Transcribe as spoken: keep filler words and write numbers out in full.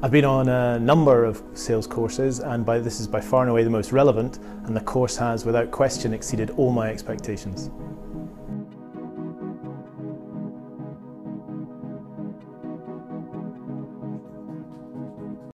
I've been on a number of sales courses, and by, this is by far and away the most relevant, and the course has without question exceeded all my expectations.